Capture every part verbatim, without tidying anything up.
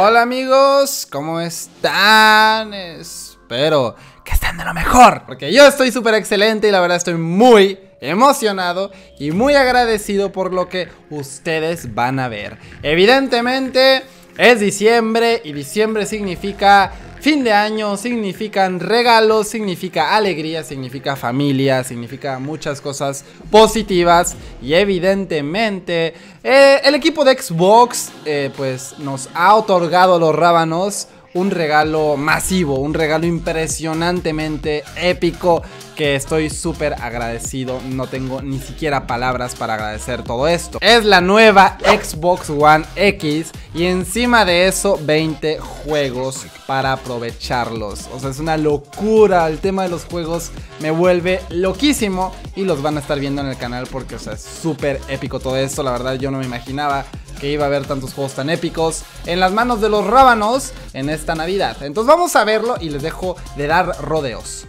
Hola amigos, ¿cómo están? Espero que estén de lo mejor, porque yo estoy súper excelente y la verdad estoy muy emocionado y muy agradecido por lo que ustedes van a ver. Evidentemente es diciembre y diciembre significa fin de año, significan regalos, significa alegría, significa familia, significa muchas cosas positivas. Y evidentemente eh, el equipo de Xbox eh, pues nos ha otorgado a los rábanos un regalo masivo, un regalo impresionantemente épico, que estoy súper agradecido. No tengo ni siquiera palabras para agradecer todo esto. Es la nueva Xbox One X y encima de eso veinte juegos para aprovecharlos. O sea, es una locura. El tema de los juegos me vuelve loquísimo y los van a estar viendo en el canal porque, o sea, es súper épico todo esto. La verdad yo no me imaginaba que iba a haber tantos juegos tan épicos en las manos de los rábanos en esta Navidad. Entonces vamos a verlo y les dejo de dar rodeos.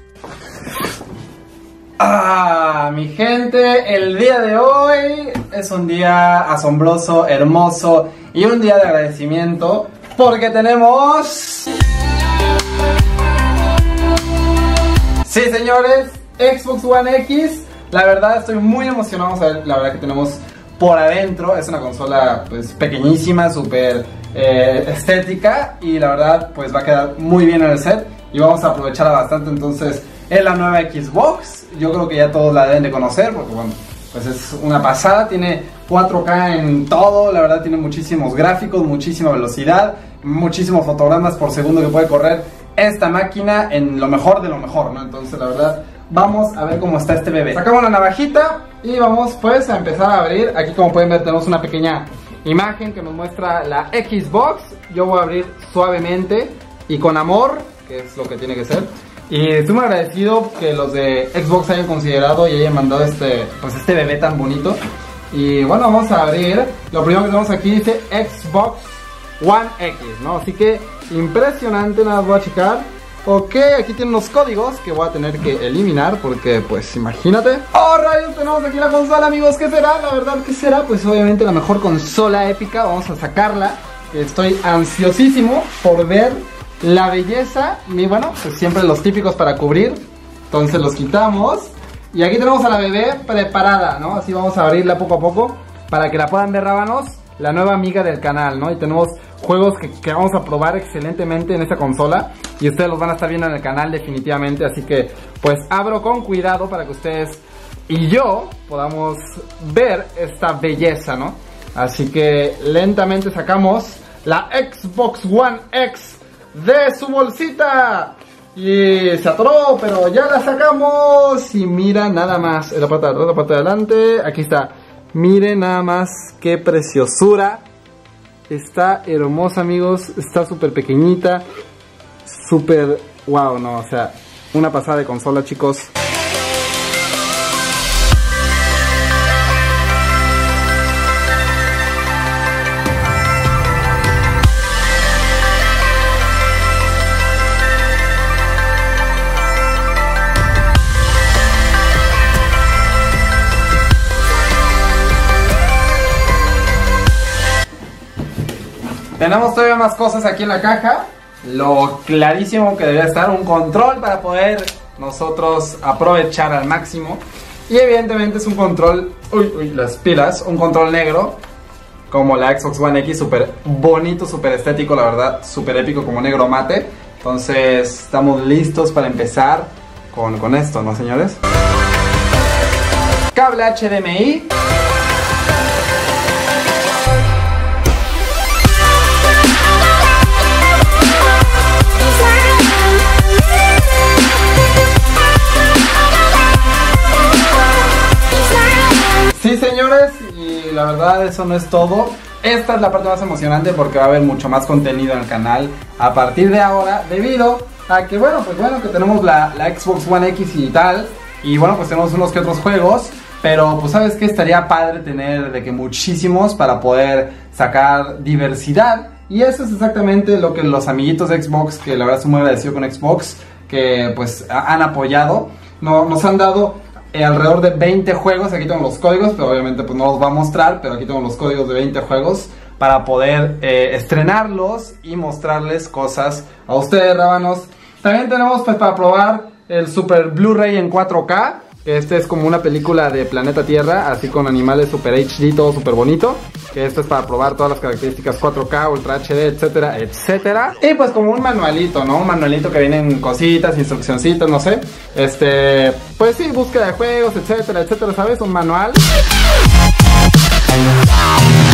Ah, mi gente, el día de hoy es un día asombroso, hermoso y un día de agradecimiento porque tenemos... Sí, señores, Xbox One X. La verdad estoy muy emocionado. Vamos a ver, la verdad que tenemos por adentro. Es una consola pues pequeñísima, súper eh, estética y la verdad pues va a quedar muy bien en el set y vamos a aprovecharla bastante. Entonces es la nueva Xbox. Yo creo que ya todos la deben de conocer porque bueno, pues es una pasada. Tiene cuatro K en todo. La verdad tiene muchísimos gráficos, muchísima velocidad, muchísimos fotogramas por segundo que puede correr esta máquina en lo mejor de lo mejor, ¿no? Entonces la verdad vamos a ver cómo está este bebé. Sacamos la navajita y vamos pues a empezar a abrir. Aquí como pueden ver tenemos una pequeña imagen que nos muestra la Xbox. Yo voy a abrir suavemente y con amor, que es lo que tiene que ser. Y estoy muy agradecido que los de Xbox hayan considerado y hayan mandado este, pues este bebé tan bonito. Y bueno, vamos a abrir. Lo primero que tenemos aquí dice Xbox One X, ¿no? Así que impresionante, nada más voy a checar. Ok, aquí tiene unos códigos que voy a tener que eliminar porque pues imagínate. Oh rayos, tenemos aquí la consola, amigos. ¿Qué será? La verdad, ¿qué será? Pues obviamente la mejor consola épica. Vamos a sacarla. Estoy ansiosísimo por ver la belleza. Y bueno, pues siempre los típicos para cubrir. Entonces los quitamos. Y aquí tenemos a la bebé preparada, ¿no? Así vamos a abrirla poco a poco para que la puedan ver, rábanos. La nueva amiga del canal, ¿no? Y tenemos juegos que, que vamos a probar excelentemente en esta consola y ustedes los van a estar viendo en el canal definitivamente. Así que pues abro con cuidado para que ustedes y yo podamos ver esta belleza, ¿no? Así que lentamente sacamos la Xbox One X de su bolsita y se atoró, pero ya la sacamos. Y mira nada más, en la parte de atrás, la parte de adelante, aquí está. Miren nada más qué preciosura. Está hermosa, amigos. Está súper pequeñita. Súper... wow, no, o sea, una pasada de consola, chicos. Tenemos todavía más cosas aquí en la caja. Lo clarísimo que debería estar, un control para poder nosotros aprovechar al máximo. Y evidentemente es un control, uy, uy, las pilas, un control negro como la Xbox One X, súper bonito, súper estético, la verdad, súper épico como negro mate. Entonces estamos listos para empezar con, con esto, ¿no, señores? Cable H D M I. Sí, señores, y la verdad eso no es todo. Esta es la parte más emocionante porque va a haber mucho más contenido en el canal a partir de ahora, debido a que bueno, pues bueno, que tenemos la, la Xbox One X y tal. Y bueno, pues tenemos unos que otros juegos, pero pues sabes que estaría padre tener de que muchísimos para poder sacar diversidad. Y eso es exactamente lo que los amiguitos de Xbox, que la verdad estoy muy agradecido con Xbox, que pues han apoyado, no, nos han dado eh, alrededor de veinte juegos. Aquí tengo los códigos, pero obviamente pues no los va a mostrar, pero aquí tengo los códigos de veinte juegos para poder eh, estrenarlos y mostrarles cosas a ustedes, rábanos. También tenemos pues para probar el Super Blu-ray en cuatro K. Este es como una película de planeta Tierra, así con animales Super H D, todo súper bonito. Que esto es para probar todas las características cuatro K, Ultra H D, etcétera, etcétera. Y pues como un manualito, ¿no? Un manualito que vienen cositas, instruccioncitas, no sé. Este, pues sí, búsqueda de juegos, etcétera, etcétera, ¿sabes? Un manual.